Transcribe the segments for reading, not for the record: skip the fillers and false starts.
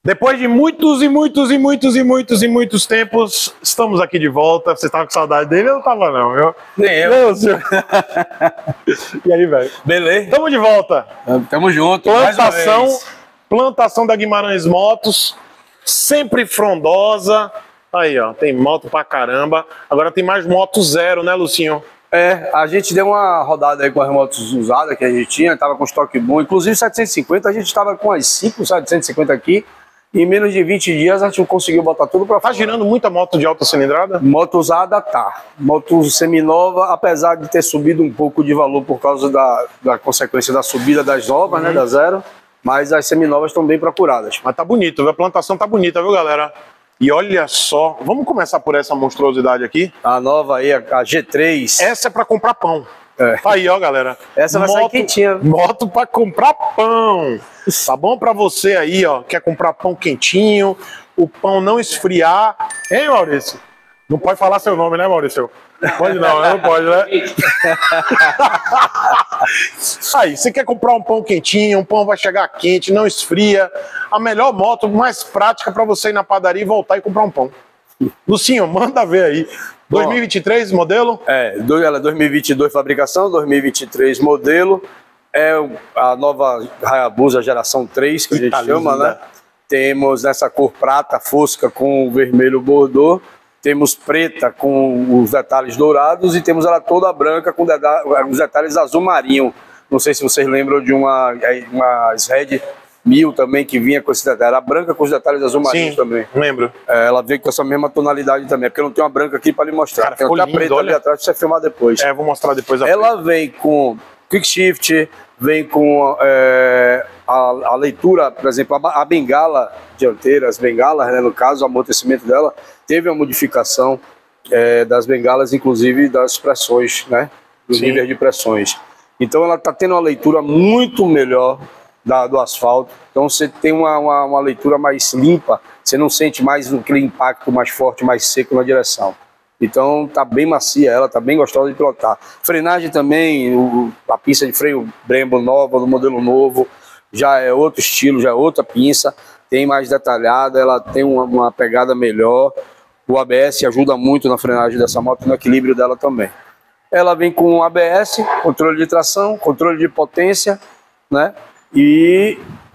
Depois de muitos tempos, estamos aqui de volta. Você tava com saudade dele? Eu não tava, não, viu? Nem eu. Meu senhor. E aí, velho? Beleza? Tamo de volta. Tamo junto. Mais uma vez. Plantação da Guimarães Motos, sempre frondosa. Aí, ó, tem moto pra caramba. Agora tem mais moto zero, né, Lucinho? A gente deu uma rodada aí com as motos usadas que a gente tinha, tava com estoque bom. Inclusive 750, a gente tava com as 5 750 aqui. Em menos de 20 dias a gente conseguiu botar tudo pra fora. Tá girando muita moto de alta cilindrada? Moto usada tá. Moto seminova, apesar de ter subido um pouco de valor por causa da consequência da subida das novas, né, da zero. Mas as seminovas estão bem procuradas. Mas tá bonito, viu? A plantação tá bonita, viu, galera? E olha só, vamos começar por essa monstruosidade aqui? A nova aí, a G3. Essa é pra comprar pão. Tá aí, ó, galera. Essa vai sair quentinha. Moto pra comprar pão. Tá bom pra você aí, ó, quer comprar pão quentinho, o pão não esfriar. Hein, Maurício? Não pode falar seu nome, né, Maurício? Pode não pode, né? Aí, você quer comprar um pão quentinho, um pão vai chegar quente, não esfria. A melhor moto, mais prática pra você ir na padaria e voltar e comprar um pão. Lucinho, manda ver aí. 2023 modelo? Ela é 2022 fabricação, 2023 modelo. É a nova Hayabusa geração 3, que a gente chama, né? Temos essa cor prata fosca com o vermelho bordô. Temos preta com os detalhes dourados e temos ela toda branca com os detalhes azul marinho. Não sei se vocês lembram de uma Red 1000 também, que vinha com esse detalhe. Era branca com os detalhes azul marinho também. Lembro. Ela veio com essa mesma tonalidade também, porque eu não tenho uma branca aqui para lhe mostrar. Cara, tem até a preta ali atrás para você filmar depois. Vou mostrar depois a Ela vem com quick shift, vem com a leitura, por exemplo, a bengala dianteira, as bengalas, né, no caso, o amortecimento dela, teve uma modificação das bengalas, inclusive das pressões, né, dos níveis de pressões. Então ela está tendo uma leitura muito melhor do asfalto, então você tem uma leitura mais limpa, você não sente mais aquele impacto mais forte, mais seco na direção. Então tá bem macia ela, tá bem gostosa de pilotar. Frenagem também, a pinça de freio Brembo nova, do modelo novo, já é outro estilo, já é outra pinça, tem mais detalhada, ela tem uma pegada melhor. O ABS ajuda muito na frenagem dessa moto, no equilíbrio dela também. Ela vem com ABS, controle de tração, controle de potência, né? E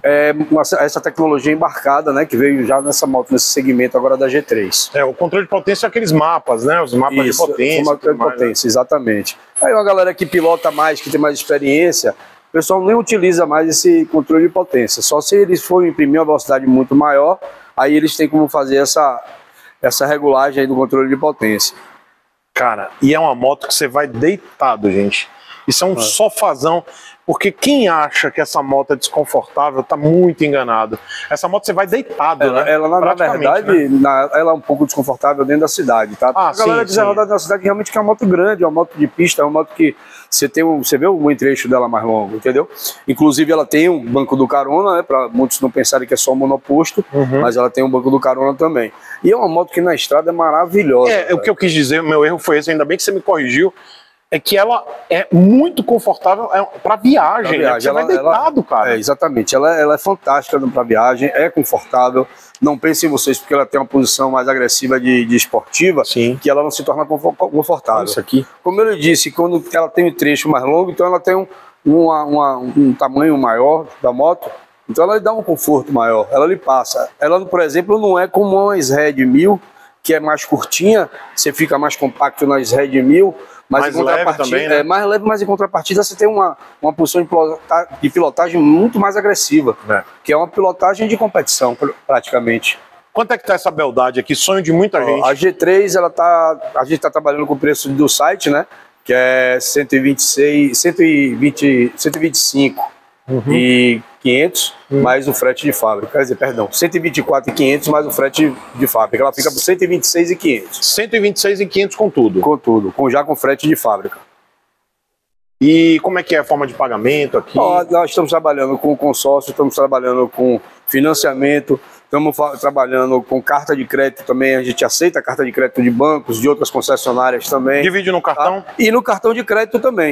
essa tecnologia embarcada, né, que veio já nessa moto, nesse segmento agora da G3. O controle de potência é aqueles mapas, né? Os mapas de potência. Exatamente. Aí uma galera que pilota mais, que tem mais experiência, o pessoal nem utiliza mais esse controle de potência. Só se eles forem imprimir uma velocidade muito maior, aí eles têm como fazer essa regulagem aí do controle de potência. Cara, e é uma moto que você vai deitado, gente. Isso é um sofazão. Porque quem acha que essa moto é desconfortável tá muito enganado. Essa moto você vai deitado, né? Ela na verdade, né? Ela é um pouco desconfortável dentro da cidade, tá? A galera quiser rodar na cidade realmente que é uma moto grande, é uma moto de pista, é uma moto que você vê o trecho dela mais longo, entendeu? Inclusive ela tem um banco do carona, né? Pra muitos não pensarem que é só um monoposto, mas ela tem um banco do carona também. E é uma moto que na estrada é maravilhosa. O que eu quis dizer, meu erro foi esse, ainda bem que você me corrigiu. É que ela é muito confortável para viagem, né? Você vai deitado, cara. Exatamente, ela é fantástica para viagem, é confortável. Não pensem vocês, porque ela tem uma posição mais agressiva de esportiva, que ela não se torna confortável. Isso aqui. Como eu disse, quando ela tem um trecho mais longo, então ela tem um tamanho maior da moto, então ela lhe dá um conforto maior, ela lhe passa. Ela, por exemplo, não é como uma Red 1000, que é mais curtinha, você fica mais compacto nas Red 1000, mas mais leve também, né? Mais leve, mas em contrapartida você tem uma posição de pilotagem muito mais agressiva, que é uma pilotagem de competição, praticamente. Quanto é que tá essa beldade aqui? Sonho de muita gente. A G3, a gente tá trabalhando com o preço do site, né? Que é 125 e 500 mais o frete de fábrica. Quer dizer, perdão, 124 e 500 mais o frete de fábrica. Ela fica por 126 e 500. 126 e 500 com tudo? Com tudo, já com frete de fábrica. E como é que é a forma de pagamento aqui? Nós estamos trabalhando com consórcio, estamos trabalhando com financiamento, estamos trabalhando com carta de crédito também. A gente aceita carta de crédito de bancos, de outras concessionárias também. Divide no cartão? E no cartão de crédito também.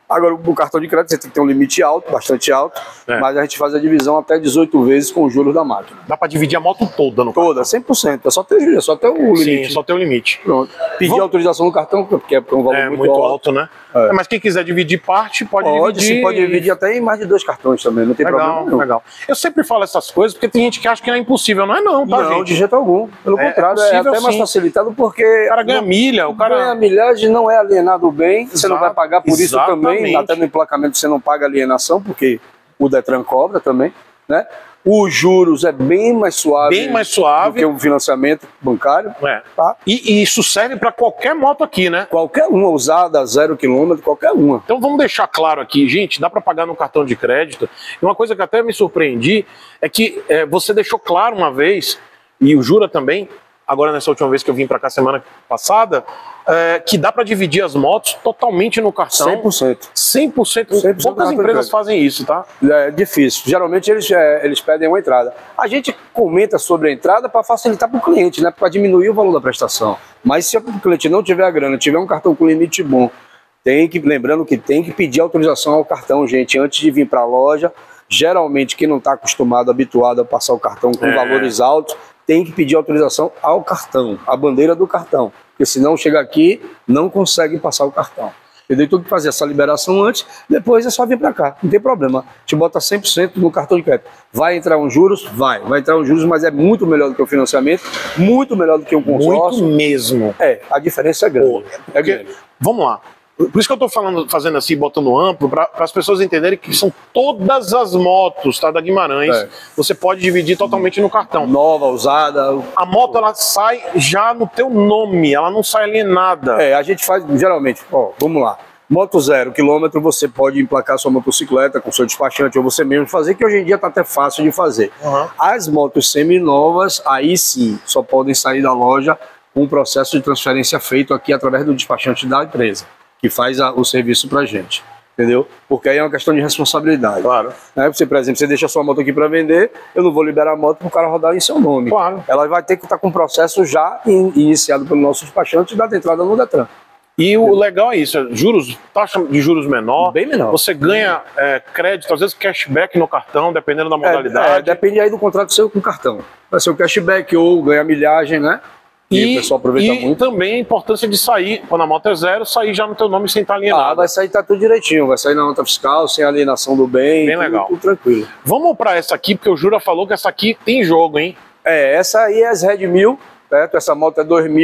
Agora, o cartão de crédito você tem que ter um limite alto, bastante alto, mas a gente faz a divisão até 18 vezes com os juros da máquina. Dá para dividir a moto toda no Toda, 100%. É só ter juros, é só ter o limite. Sim, só ter o limite. Pronto. Pedir autorização no cartão, porque é um valor muito alto, né? Mas quem quiser dividir parte, pode dividir. Você pode dividir até em mais de 2 cartões também, não tem problema nenhum. Legal. Eu sempre falo essas coisas porque tem gente que acha que é impossível. Não é não, tá, gente? Não, de jeito algum. Pelo contrário, é até mais facilitado porque... O cara ganha milha, o cara... Ganha milhagem, não é alienado bem, você não vai pagar por isso também, até no emplacamento você não paga alienação, porque o Detran cobra também, né? Os juros é bem mais suave do que o financiamento bancário. Tá? E isso serve para qualquer moto aqui, né? Qualquer uma usada, 0 km, qualquer uma. Então vamos deixar claro aqui, gente, dá para pagar no cartão de crédito. E uma coisa que até me surpreendi é que você deixou claro uma vez, e o Jura também, agora nessa última vez que eu vim para cá semana passada, que dá para dividir as motos totalmente no cartão. 100%. 100%. Poucas empresas fazem isso, tá? É difícil. Geralmente eles pedem uma entrada. A gente comenta sobre a entrada para facilitar para o cliente, né? Para diminuir o valor da prestação. Mas se o cliente não tiver a grana, tiver um cartão com limite bom, lembrando que tem que pedir autorização ao cartão, gente, antes de vir para a loja. Geralmente quem não está acostumado, habituado a passar o cartão com valores altos, tem que pedir autorização ao cartão, a bandeira do cartão. Porque senão chega aqui, não consegue passar o cartão. Entendeu? Tem que fazer essa liberação antes, depois é só vir para cá, não tem problema. A gente bota 100% no cartão de crédito. Vai entrar uns juros? Vai entrar uns juros, mas é muito melhor do que o financiamento, muito melhor do que um consórcio. Muito mesmo. A diferença é grande. Grande. Vamos lá. Por isso que eu estou fazendo assim, botando amplo, para as pessoas entenderem que são todas as motos, tá, da Guimarães. Você pode dividir totalmente no cartão. Nova, usada. A moto, ela sai já no teu nome, ela não sai alienada. A gente faz, geralmente, vamos lá. Moto 0 km, você pode emplacar sua motocicleta com seu despachante ou você mesmo fazer, que hoje em dia está até fácil de fazer. As motos seminovas, aí sim, só podem sair da loja com um processo de transferência feito aqui através do despachante da empresa, que faz o serviço pra gente, entendeu? Porque aí é uma questão de responsabilidade. Claro. Você, por exemplo, você deixa a sua moto aqui para vender, eu não vou liberar a moto para o cara rodar em seu nome. Claro. Ela vai ter que estar com o processo já iniciado pelo nosso despachante e dar entrada no Detran. E o legal é isso, taxa de juros menor, bem menor. Você ganha crédito, às vezes cashback no cartão, dependendo da modalidade. Depende aí do contrato seu com o cartão. Vai ser o cashback ou ganha milhagem, né? E o pessoal aproveita muito. E também a importância de sair, quando a moto é 0, sair já no teu nome sem estar alienado. Vai sair, tá tudo direitinho, vai sair na nota fiscal, sem alienação do bem. Bem legal. Tudo tranquilo. Vamos para essa aqui, porque o Jura falou que essa aqui tem jogo, hein? Essa aí é as Red 1000, certo? Essa moto é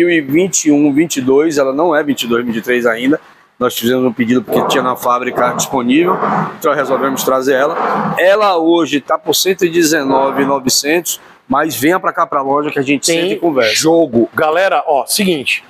2021, 22, ela não é 22, 23 ainda. Nós fizemos um pedido porque tinha na fábrica disponível, então resolvemos trazer ela. Ela hoje está por 119.900. Mas venha pra cá pra loja que a gente senta e conversa. Jogo. Galera, seguinte.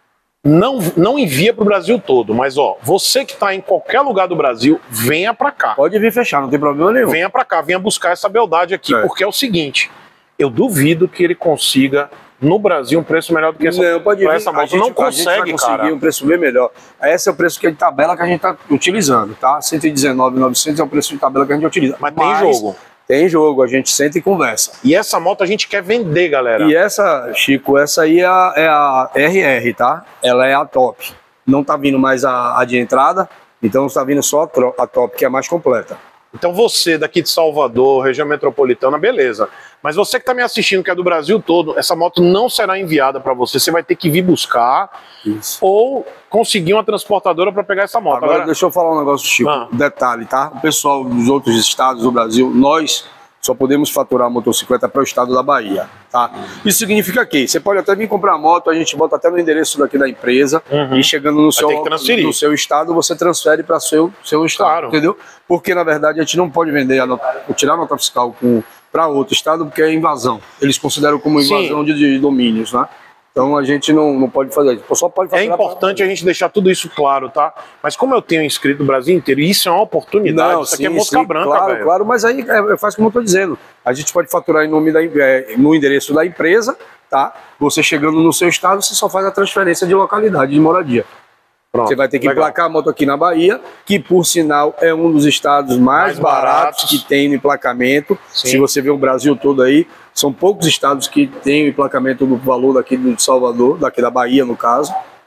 Não envia pro Brasil todo, mas você que tá em qualquer lugar do Brasil, venha pra cá. Pode vir fechar, não tem problema nenhum. Venha pra cá, venha buscar essa beldade aqui, porque é o seguinte, eu duvido que ele consiga no Brasil um preço melhor do que essa moto. Não consegue, conseguir um preço bem melhor. Esse é o preço de tabela que a gente tá utilizando, tá? 119.900 é o preço de tabela que a gente utiliza. Mas tem jogo. Tem jogo, a gente senta e conversa. E essa moto a gente quer vender, galera. E essa, Chico, essa aí é a RR, tá? Ela é a top. Não tá vindo mais a de entrada, então está vindo só a top, que é a mais completa. Então você daqui de Salvador, região metropolitana, beleza. Mas você que está me assistindo, que é do Brasil todo, essa moto não será enviada para você. Você vai ter que vir buscar ou conseguir uma transportadora para pegar essa moto. Agora deixa eu falar um negócio, Chico. Detalhe, tá? O pessoal dos outros estados do Brasil, nós só podemos faturar a motocicleta para o estado da Bahia, tá? Isso significa que você pode até vir comprar a moto, a gente bota até no endereço daqui da empresa e chegando no seu estado, você transfere para seu estado, entendeu? Porque, na verdade, a gente não pode vender, tirar a nota fiscal para outro estado, porque é invasão. Eles consideram como invasão de domínios, né? Então a gente não pode fazer isso. Só pode fazer. É importante a gente deixar tudo isso claro, tá? Mas como eu tenho inscrito o Brasil inteiro, isso é uma oportunidade. Isso aqui é mosca branca, velho. Claro, mas aí faz como eu estou dizendo. A gente pode faturar em nome no endereço da empresa, tá? Você chegando no seu estado, você só faz a transferência de localidade, de moradia. Pronto, você vai ter que emplacar a moto aqui na Bahia, que por sinal é um dos estados mais baratos que tem no emplacamento. Se você vê o Brasil todo aí, são poucos estados que têm o emplacamento do valor daqui de Salvador, daqui da Bahia no caso,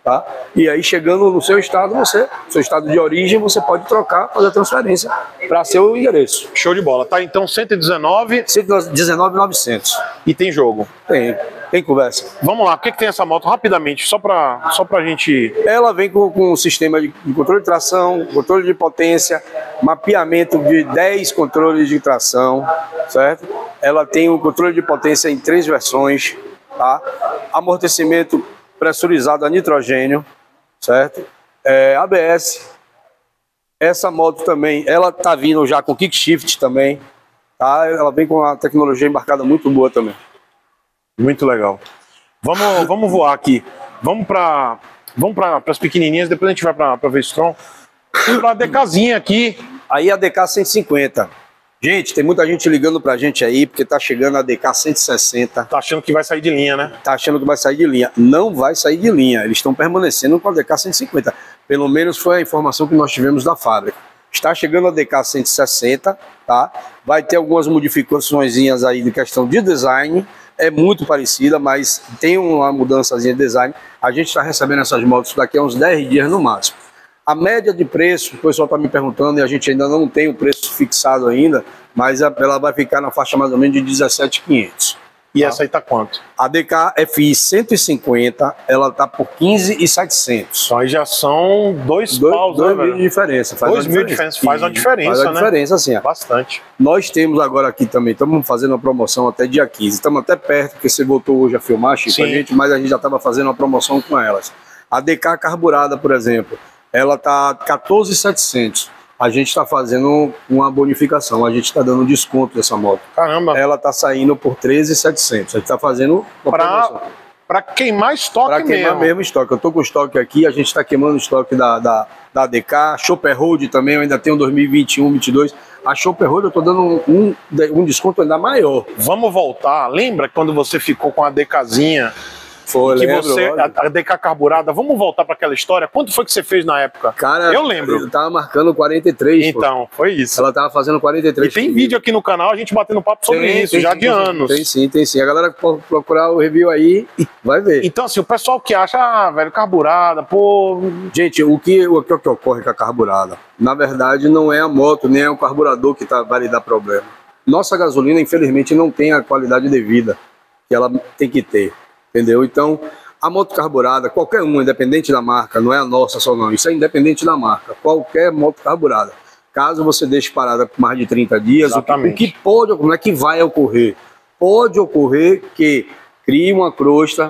Tá? E aí, chegando no seu estado, seu estado de origem, você pode trocar, fazer a transferência para seu endereço. Show de bola. Tá, então 119. 119.900. E tem jogo. Tem conversa. Vamos lá, o que tem essa moto? Rapidamente, só pra gente... Ela vem com um sistema de controle de tração, controle de potência, mapeamento de 10 controles de tração, certo? Ela tem o controle de potência em 3 versões, tá? Amortecimento pressurizado a nitrogênio, certo? ABS. Essa moto também, ela tá vindo já com kickshift também, tá? Ela vem com uma tecnologia embarcada muito boa também. Muito legal. Vamos voar aqui. Vamos para as pequenininhas, depois a gente vai para a V-Strom. Vamos para a DKzinha aqui. Aí a DK 150. Gente, tem muita gente ligando pra gente aí, porque tá chegando a DK 160. Tá achando que vai sair de linha, né? Tá achando que vai sair de linha. Não vai sair de linha. Eles estão permanecendo com a DK 150. Pelo menos foi a informação que nós tivemos da fábrica. Está chegando a DK 160, tá? Vai ter algumas modificações aí de questão de design. É muito parecida, mas tem uma mudançazinha de design. A gente está recebendo essas motos daqui a uns 10 dias no máximo. A média de preço, o pessoal está me perguntando, e a gente ainda não tem o preço fixado ainda, mas ela vai ficar na faixa mais ou menos de 17.500. E essa aí tá quanto? A DK FI 150, ela tá por 15.700. Então aí já são dois paus, né, 2 mil de diferença. Faz uma diferença, faz uma diferença, faz a diferença, sim. Bastante. Nós temos agora aqui também, estamos fazendo uma promoção até dia 15. Estamos até perto, porque você voltou hoje a filmar, Chico, a gente, mas a gente já estava fazendo uma promoção com elas. A DK carburada, por exemplo, ela tá 14.700. A gente está fazendo uma bonificação, a gente está dando desconto dessa moto. Caramba! Ela está saindo por 13.700. A gente está fazendo uma promoção. Para queimar estoque mesmo. Para queimar mesmo estoque. Eu estou com estoque aqui, a gente está queimando o estoque da DK. Chopper Road também, eu ainda tenho 2021, 2022. A Chopper Road eu estou dando um desconto ainda maior. Vamos voltar. Lembra quando você ficou com a DKzinha? Foi, que lembro, você, a DK carburada, vamos voltar para aquela história? Quanto foi que você fez na época? Cara, eu lembro. Eu tava marcando 43. Então, foi isso. Ela tava fazendo 43. E tem vídeo aqui no canal, a gente batendo papo sobre isso, já de anos. Tem sim. A galera pode procurar o review aí e vai ver. Então, assim, o pessoal que acha, velho, carburada, pô... Gente, o que ocorre com a carburada? Na verdade, não é a moto, nem é o carburador que vai lhe dar problema. Nossa gasolina, infelizmente, não tem a qualidade devida que ela tem que ter. Entendeu? Então, a moto carburada, qualquer uma, independente da marca, não é a nossa só não, isso é independente da marca, qualquer moto carburada. Caso você deixe parada por mais de 30 dias, o que pode, não é que vai ocorrer, pode ocorrer que crie uma crosta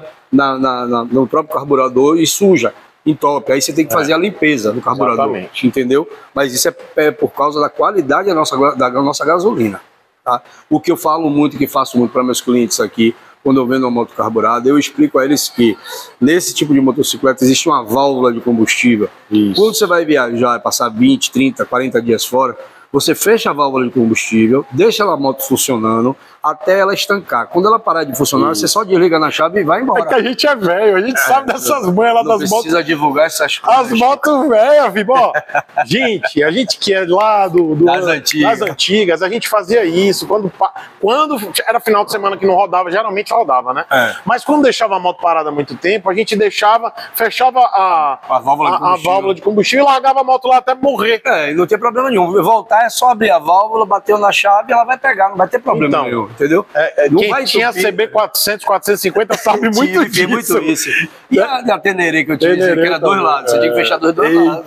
no próprio carburador e suja, entope. Aí você tem que fazer a limpeza do carburador, exatamente. Entendeu? Mas isso é por causa da qualidade da nossa gasolina. Tá? O que eu falo muito, que faço muito para meus clientes aqui, quando eu vendo uma moto carburada, eu explico a eles que nesse tipo de motocicleta existe uma válvula de combustível. Isso. Quando você vai viajar, passar 20, 30, 40 dias fora, você fecha a válvula de combustível, deixa a moto funcionando até ela estancar. Quando ela parar de funcionar, você só desliga na chave e vai embora. É que a gente é velho, a gente sabe dessas manhas lá das motos. Não precisa divulgar essas coisas. As motos velhas, viu? Gente, a gente que é lá das antigas, a gente fazia isso. Quando era final de semana que não rodava, geralmente rodava, né? Mas quando deixava a moto parada há muito tempo, a gente fechava a válvula de combustível e largava a moto lá até morrer. E não tem problema nenhum. Voltar é só abrir a válvula, bateu na chave, ela vai pegar, não vai ter problema nenhum. Entendeu? Quem tinha CB 400, 450 sabe muito disso. Muito isso. E a Tenerê que eu tinha, que era dois lados, você tinha que fechar dois lados.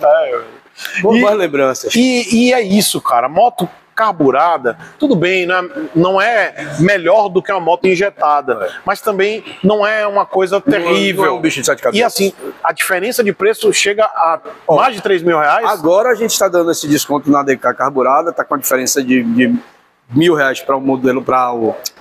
Boas lembranças. E é isso, cara. Moto carburada, tudo bem, não é melhor do que uma moto injetada, mas também não é uma coisa terrível. Não é um bicho de sete cabeças. E assim, a diferença de preço chega a mais de 3 mil reais. Agora a gente está dando esse desconto na DK carburada, tá com a diferença de R$1.000 para o modelo, para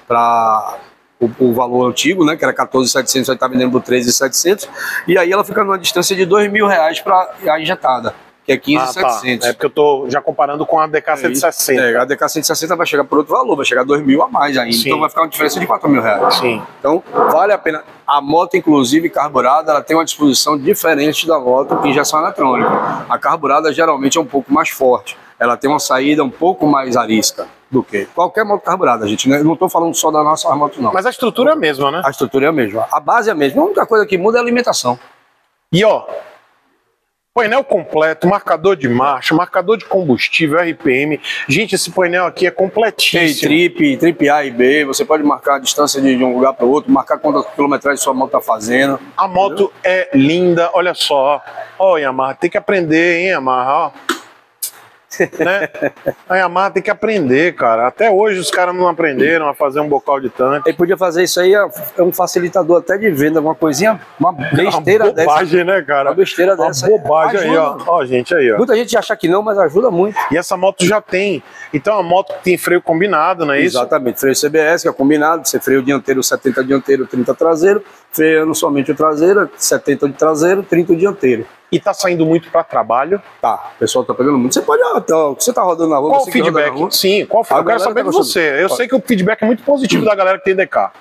o valor antigo, né, que era 14.700, aí está vendendo por 13.700, e aí ela fica numa distância de R$2.000 para a injetada, que é 15.700. É porque eu tô já comparando com a DK 160. A DK 160 vai chegar por outro valor, vai chegar a 2.000 a mais ainda, então vai ficar uma diferença de R$4.000. Sim. Então vale a pena. A moto, inclusive carburada, ela tem uma disposição diferente da moto que injeção eletrônica. A carburada geralmente é um pouco mais forte, ela tem uma saída um pouco mais arisca do que qualquer moto carburada, gente. Né? Eu não estou falando só da nossa moto, não. Mas a estrutura é a mesma, né? A estrutura é a mesma. A base é a mesma. A única coisa que muda é a alimentação. E ó, painel completo, marcador de marcha, marcador de combustível, RPM. Gente, esse painel aqui é Tem completíssimo. trip A e B, você pode marcar a distância de um lugar para o outro, marcar quantas quilometragem sua moto está fazendo. A moto é linda, olha só. Ó, Yamaha, tem que aprender, hein, Yamaha, ó. Né? A Yamaha tem que aprender, cara. Até hoje os caras não aprenderam a fazer um bocal de tanque. Ele podia fazer isso aí, é um facilitador até de venda, uma coisinha, uma besteira Uma bobagem, dessa. né, cara? Uma besteira dessa. Uma bobagem aí, ó. Ajuda. Ó, gente, aí, ó. Muita gente acha que não, mas ajuda muito. E essa moto já tem. Então, a moto tem freio combinado, não é isso? Exatamente, freio CBS, que é combinado, você freia o dianteiro, 70 dianteiro, 30 traseiro, freando somente o traseiro, 70 de traseiro, 30 dianteiro. E tá saindo muito para trabalho. Tá, o pessoal tá pegando muito. Você pode, você tá rodando na rua, Qual o você que roda na feedback? rua. Sim, qual A eu quero galera saber tá de você. Eu gostando. sei que o feedback é muito positivo da galera que tem DK.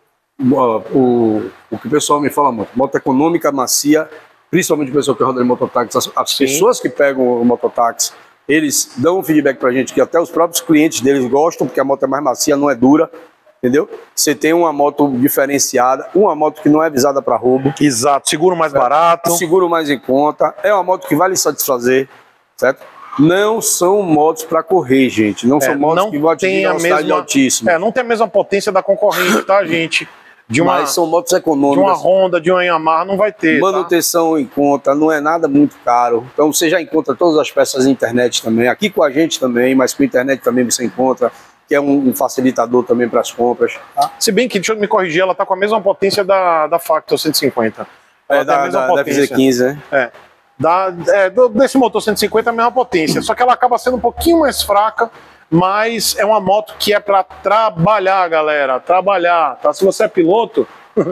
O que o pessoal me fala muito, moto econômica, macia, principalmente o pessoal que roda de mototáxi, as pessoas que pegam o mototáxi, eles dão um feedback pra gente que até os próprios clientes deles gostam, porque a moto é mais macia, não é dura, entendeu? Você tem uma moto diferenciada, uma moto que não é visada para roubo, Exato, seguro mais barato. seguro mais em conta, é uma moto que vai lhe satisfazer, certo? Não são motos para correr, gente, não são motos que vão atingir uma velocidade altíssima. Não tem a mesma potência da concorrente, tá, gente? Mas são motos de uma econômicas. Honda, de uma Yamaha, não vai ter. Manutenção em conta, não é nada muito caro. Então você já encontra todas as peças na internet também. Aqui com a gente também, mas com a internet também você encontra, que é um facilitador também para as compras. Tá? Se bem que, deixa eu me corrigir, ela tá com a mesma potência da Factor 150. Ela tem a mesma Da potência. FZ15, né? Desse motor 150 é a mesma potência, só que ela acaba sendo um pouquinho mais fraca, mas é uma moto que é para trabalhar, galera, trabalhar, tá? Se você é piloto,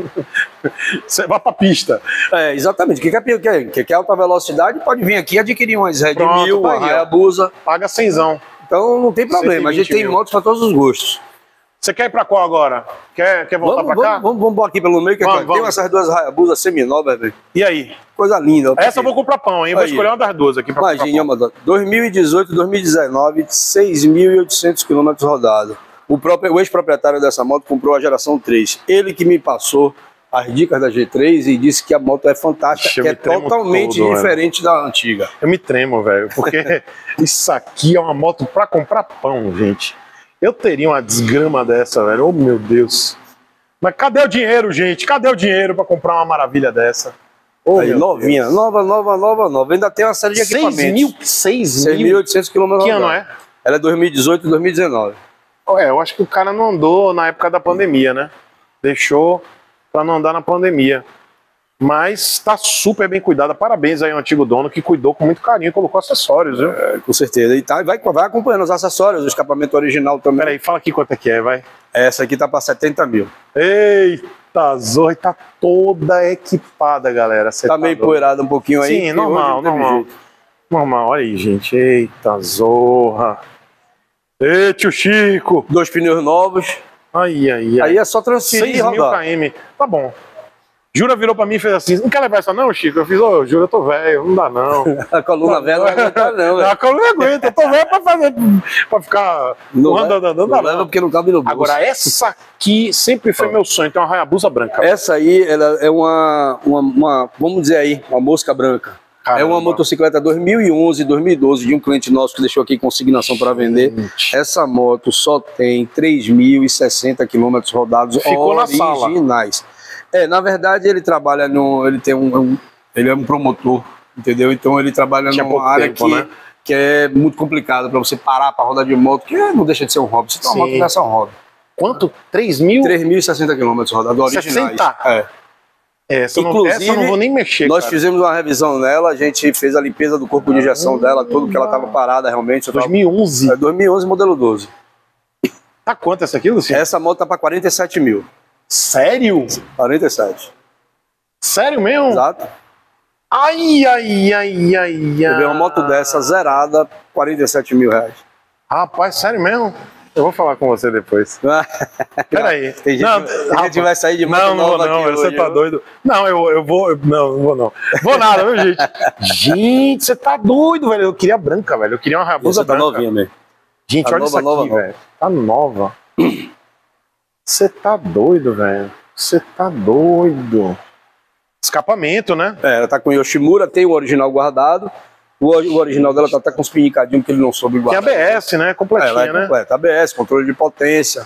você vai pra pista. Exatamente. Quem quer alta velocidade pode vir aqui e adquirir umas Red Pronto, 1000, tá uma aí, ó. Hayabusa. Paga 100zão. Então não tem problema, a gente 120 tem mil. motos para todos os gostos. Você quer ir pra qual agora? Quer voltar pra cá? Vamos aqui pelo meio, que Vamos, tem essas duas Hayabusa seminovas, velho. E aí? Coisa linda. Essa eu vou comprar pão, hein? Vou Aí. escolher uma das duas aqui pra comprar Imagina, pão. Amador, 2018, 2019, 6.800 km rodados. O ex-proprietário dessa moto comprou a geração 3. Ele que me passou as dicas da G3 e disse que a moto é fantástica, Ixi, eu que é me tremo totalmente todo, diferente da antiga. Eu me tremo, velho, porque isso aqui é uma moto pra comprar pão, gente. Eu teria uma desgrama dessa, velho. Oh, meu Deus. Mas cadê o dinheiro, gente? Cadê o dinheiro pra comprar uma maravilha dessa? Oh, Aí, meu novinha, Deus. nova. Ainda tem uma série de equipamentos. 6.000? 6.800 km Que ano é? Ela é 2018 e 2019. Eu acho que o cara não andou na época da pandemia, né? Deixou pra não andar na pandemia. Mas tá super bem cuidada. Parabéns aí ao antigo dono que cuidou com muito carinho, colocou acessórios, viu? Com certeza. E vai acompanhando os acessórios, o escapamento original também. Peraí, fala aqui quanto é que é, vai. Essa aqui tá para 70 mil. Eita, Zorra, tá toda equipada, galera. Cê Tá meio doido. poeirada um pouquinho aí. Sim, porque normal, hoje não teve normal. jeito. Normal, olha aí, gente. Eita, Zorra. Ei, tio Chico. 2 pneus novos. Ai. Aí é só transferir e 6.000 rodar. km. Tá bom. Jura virou pra mim e fez assim: não quer levar essa não, Chico? Eu fiz: ô, Jura, eu tô velho, não dá não. A coluna velha não vai aguentar não, velho. A coluna não aguenta, eu tô velho pra fazer, pra ficar Não andando, não dá leva não. porque não cabe no bolso. Agora, essa aqui sempre foi meu sonho, tem uma Hayabusa branca. Essa aí, ela é uma, vamos dizer aí, uma mosca branca. Caramba. É uma motocicleta 2011, 2012 de um cliente nosso que deixou aqui consignação para vender. Gente. Essa moto só tem 3.060 km rodados Ficou na sala. originais. Na verdade ele trabalha ele é um promotor, entendeu? Então ele trabalha Tinha numa pouco área tempo, que é muito complicada para você parar para rodar de moto, que não deixa de ser um hobby. Você tem uma Sim. moto dessa, é um hobby. Quanto? 3.000? 3.060 km rodados originais. 60? Essa eu não vou nem mexer, Nós cara. fizemos uma revisão nela, a gente fez a limpeza do corpo de injeção dela, tudo que ela estava parada realmente. 2011. 2011, modelo 12. Tá quanto essa aqui, Luciano? Essa moto tá para 47 mil. Sério? 47. Sério mesmo? Exato. Ai. Eu vi uma moto dessa zerada, 47 mil reais. Rapaz, sério mesmo? Eu vou falar com você depois. Peraí. Tem gente, tem gente que vai sair de moto Não vou nova não, aqui você hoje, tá viu? doido. Não, eu vou. Não vou não. Vou nada, viu, gente? Gente, você tá doido, velho. Eu queria branca, velho. Eu queria uma Hayabusa Você tá branca. novinha mesmo. Gente, Tá olha nova, isso aqui, nova. velho. Tá nova. Você tá doido, velho. Você tá doido. Escapamento, né? Ela tá com Yoshimura, tem o original guardado. O original dela tá até com os pinicadinhos que ele não soube guardar. Tem ABS, né? Completinha, ela é né? completa. ABS, controle de potência.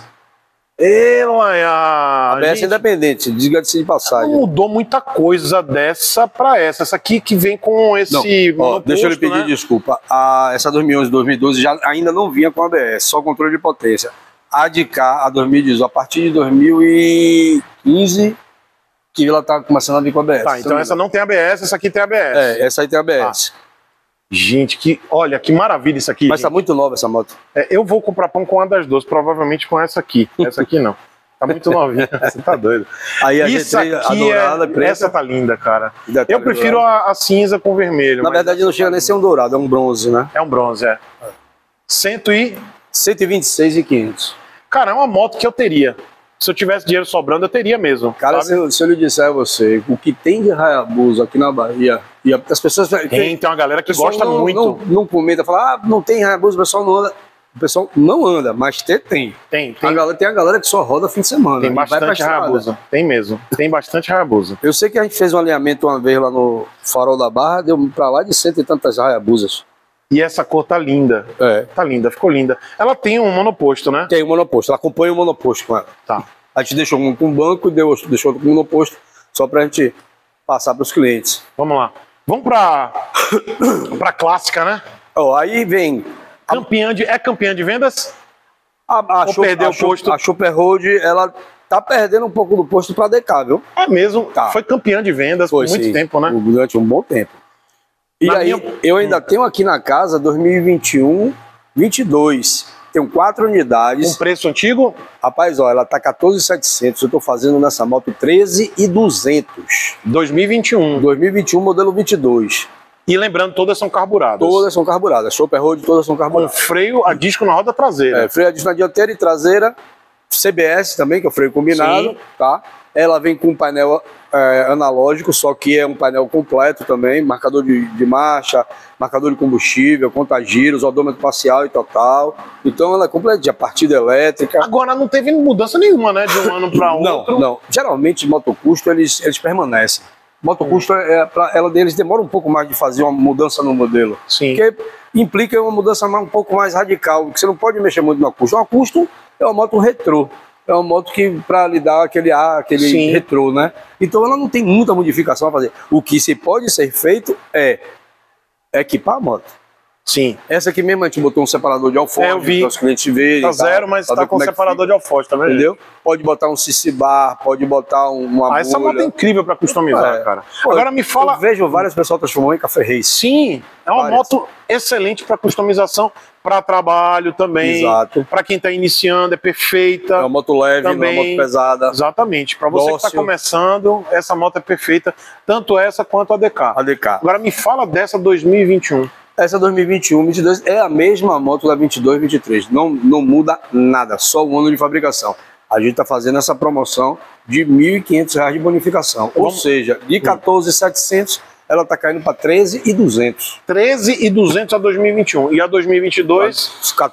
ABS gente, independente, diga-se de passagem. não mudou muita coisa dessa pra essa. Essa aqui que vem com esse monoposto, deixa eu lhe pedir né? desculpa. Essa 2011 2012 já ainda não vinha com ABS, só controle de potência. A de cá, a 2018, a partir de 2015, que ela tá começando a vir com ABS. Tá, então essa não tem ABS, essa aqui tem ABS. Essa aí tem ABS. Gente, olha, que maravilha isso aqui. Mas gente. tá muito nova essa moto. Eu vou comprar pão com uma das duas, provavelmente com essa aqui. Essa aqui não. Tá muito novinha, você tá doido. Aí a Isso gente aqui dourada, preta. Essa tá linda, cara. Detalhe Eu prefiro a cinza com vermelho. Na verdade não chega nem a ser um dourado, é um bronze, né? É um bronze, é. 126.500. Cara, é uma moto que eu teria. Se eu tivesse dinheiro sobrando, eu teria mesmo. Cara, se eu lhe disser a você, o que tem de Hayabusa aqui na Bahia, e as pessoas... Tem uma galera que gosta muito. Não comenta, fala, não tem Hayabusa, o pessoal não anda. O pessoal não anda, mas tem. Tem a galera que só roda fim de semana. Tem bastante Hayabusa. Tem mesmo. Tem bastante Hayabusa. Eu sei que a gente fez um alinhamento uma vez lá no Farol da Barra, deu pra lá de 100 e tantas Hayabusas. E essa cor tá linda. Tá linda, ficou linda. Ela tem um monoposto, né? Tem um monoposto, ela acompanha o monoposto com ela. Tá. A gente deixou um com o banco e deixou outro com o monoposto, só pra gente passar pros clientes. Vamos lá. Vamos pra clássica, né? Aí vem... É campeã de vendas? Perdeu o posto? A Super Road, ela tá perdendo um pouco do posto pra DK, viu? É mesmo. Tá. Foi campeã de vendas por muito tempo, né? Durante um bom tempo. E aí, eu ainda tenho aqui na casa 2021, 22. Tenho 4 unidades. Com preço antigo? Rapaz, ó, ela tá 14.700. Eu tô fazendo nessa moto 13.200. 2021. 2021, modelo 22. E lembrando, todas são carburadas. Todas são carburadas. Super Road, todas são carburadas. Com freio a disco na roda traseira. Freio a disco na dianteira e traseira. CBS também, que é o freio combinado. Sim. Tá? Ela vem com um painel analógico, só que é um painel completo também. Marcador de marcha, marcador de combustível, conta-giros, odômetro parcial e total. Então ela é completa, a partida elétrica. Agora não teve mudança nenhuma, né? De um ano para outro. Não. Geralmente, motocusto, eles permanecem. Motocusto, eles demoram um pouco mais de fazer uma mudança no modelo. Sim. Porque implica uma mudança um pouco mais radical, porque você não pode mexer muito no custo. O custo é uma moto retrô. É uma moto que, para lhe dar aquele retrô, né? Então ela não tem muita modificação a fazer. O que se pode ser feito é equipar a moto. Sim. Essa aqui mesmo a gente botou um separador de alforje eu vi. para os clientes verem. Tá zero, mas tá com separador de alforje, tá vendo? Entendeu? Pode botar um CC bar, pode botar uma mulha. Essa moto é incrível para customizar, cara. Pô, agora me fala... Eu vejo várias pessoas transformando em café race. Sim, é uma moto excelente para customização, para trabalho também. Exato. Para quem tá iniciando, é perfeita. É uma moto leve, também, não é uma moto pesada. Exatamente. Para você que tá começando, essa moto é perfeita, tanto essa quanto a DK. A DK. Agora me fala dessa 2021. Essa 2021, 22 é a mesma moto da 22, 23. Não muda nada, só o ano de fabricação. A gente está fazendo essa promoção de R$ 1.500 de bonificação. Ou seja, de 14.700 ela está caindo para 13.200. 13.200 a 2021. E a 2022?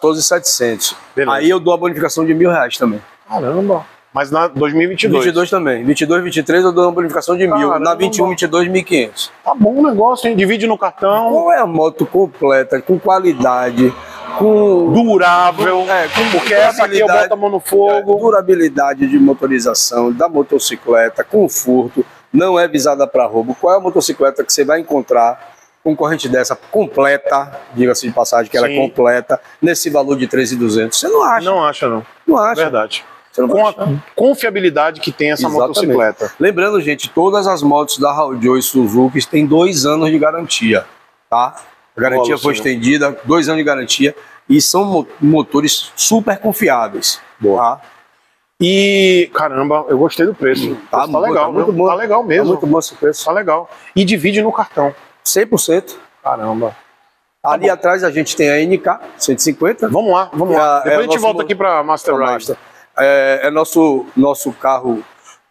14.700. Aí eu dou a bonificação de R$ 1.000 também. Caramba! Mas na 2022? 22 também. 22, 23 eu dou uma bonificação de 1.000. Na 21, 22, 1.500. Tá bom o negócio, hein? Divide no cartão. Qual é a moto completa, com qualidade, com... durável. Porque essa aqui eu boto a mão no fogo. Durabilidade de motorização, da motocicleta, conforto, não é visada para roubo. Qual é a motocicleta que você vai encontrar com corrente dessa completa, diga-se de passagem que ela é completa, nesse valor de 13.200? Você não acha. Não acha, não. Não acha. Verdade. Com a confiabilidade que tem essa motocicleta. Lembrando, gente, todas as motos da Haldor e Suzuki têm 2 anos de garantia, tá? A garantia foi estendida, 2 anos de garantia, e são motores super confiáveis. Boa. Tá? E, caramba, eu gostei do preço. Tá legal, tá muito bom. Tá legal mesmo. Tá muito bom esse preço. Tá legal. E divide no cartão. 100%. Caramba. Ali atrás a gente tem a NK 150. Vamos lá. Depois a gente volta aqui para Master Ride. É nosso carro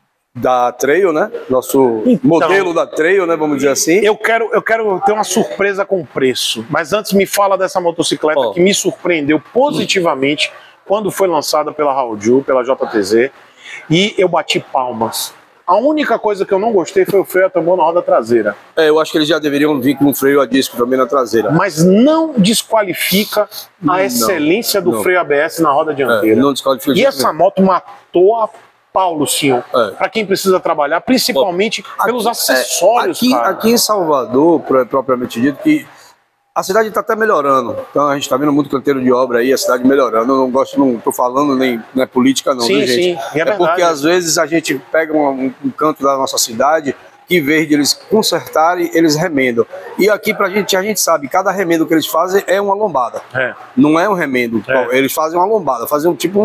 da Trail, né? Nosso modelo da Trail, né? Vamos dizer assim. Eu quero ter uma surpresa com o preço. Mas antes me fala dessa motocicleta que me surpreendeu positivamente quando foi lançada pela Haldor, pela JTZ. E eu bati palmas. A única coisa que eu não gostei foi o freio a tambor na roda traseira. Eu acho que eles já deveriam vir com um freio a disco também na traseira. Mas não desqualifica a excelência do freio ABS na roda dianteira. Não desqualifica. E essa moto matou a pau, Lucinho. Para quem precisa trabalhar, principalmente pelos acessórios, cara. Aqui em Salvador, propriamente dito, que a cidade está até melhorando. Então a gente está vendo muito canteiro de obra aí, a cidade melhorando. Eu não gosto, não estou falando nem não é política não, sim, viu, gente? Sim, é porque às vezes a gente pega um canto da nossa cidade que, em vez de eles consertarem, eles remendam. E aqui a gente sabe, cada remendo que eles fazem é uma lombada. Não é um remendo. Eles fazem uma lombada, fazem tipo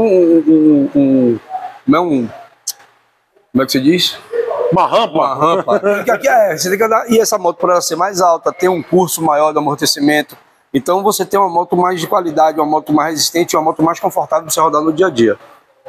como é que se diz? Uma rampa. Uma rampa. Porque aqui você tem que andar. E essa moto, por ela ser mais alta, tem um curso maior de amortecimento. Então você tem uma moto mais de qualidade, uma moto mais resistente, uma moto mais confortável para você rodar no dia a dia.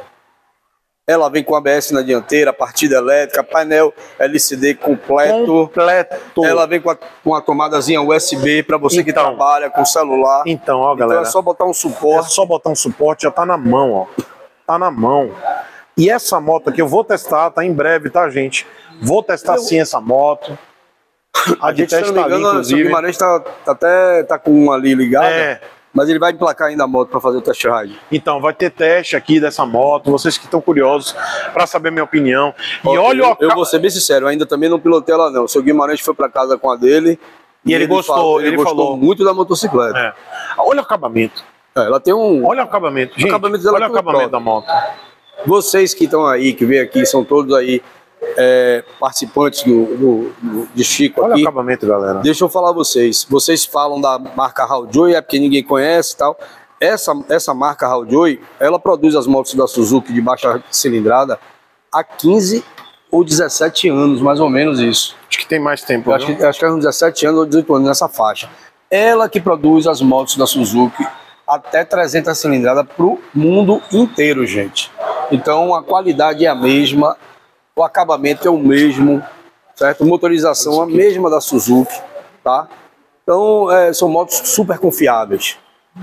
Ela vem com ABS na dianteira, partida elétrica, painel LCD completo. Ela vem com uma tomadazinha USB para você que trabalha com celular. Então, ó, galera. Então é só botar um suporte. É só botar um suporte, já tá na mão, ó. Tá na mão. E essa moto aqui eu vou testar, tá em breve, tá, gente? Vou testar sim essa moto. A gente, se não me engano, o Guimarães tá com uma ali ligada, mas ele vai emplacar ainda a moto para fazer o test ride. Então, vai ter teste aqui dessa moto, vocês que estão curiosos para saber minha opinião. E olha, eu vou ser bem sincero, ainda também não pilotei ela não. O seu Guimarães foi para casa com a dele e ele gostou, ele gostou muito da motocicleta. Olha o acabamento. Ela tem um... Olha o acabamento, gente. Olha o acabamento da moto. Vocês que estão aí, que vêm aqui, são todos aí participantes de Chico aqui. Olha o acabamento, galera. Deixa eu falar a vocês. Vocês falam da marca Haojoy, é porque ninguém conhece e tal. Essa marca Haojoy, ela produz as motos da Suzuki de baixa cilindrada há 15 ou 17 anos, mais ou menos isso. Acho que tem mais tempo. Acho que é uns 17 anos ou 18 anos nessa faixa. Ela que produz as motos da Suzuki até 300 cilindradas para o mundo inteiro, gente. Então a qualidade é a mesma, o acabamento é o mesmo, certo? Motorização é a mesma da Suzuki, tá? Então são motos super confiáveis.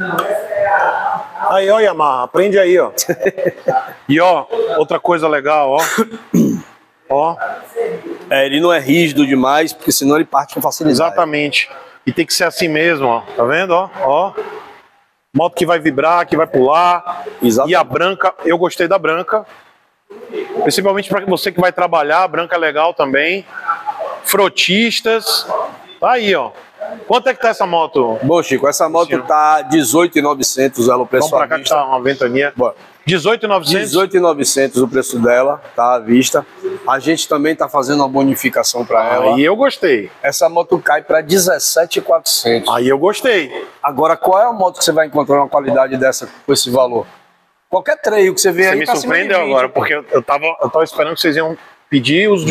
Aí, ó, Yamaha, aprende aí, ó. E ó, outra coisa legal, ó. Ó. Ele não é rígido demais, porque senão ele parte com facilidade. Exatamente. E tem que ser assim mesmo, ó. Tá vendo, ó? Ó. Moto que vai vibrar, que vai pular. Exatamente. E a branca, eu gostei da branca. Principalmente para você que vai trabalhar, a branca é legal também. Frotistas. Tá aí, ó. Quanto é que tá essa moto? Bom, Chico, essa moto tá 18.900 ela o preço. Vamos pra cá que tá uma ventania. 18.900? 18.900 o preço dela, tá à vista. A gente também tá fazendo uma bonificação para ela. Aí eu gostei. Essa moto cai para 17.400. Aí eu gostei. Agora, qual é a moto que você vai encontrar uma qualidade dessa com esse valor? Qualquer trail que você vê aí. Você me surpreendeu agora, porque eu tava esperando que vocês iam pedir os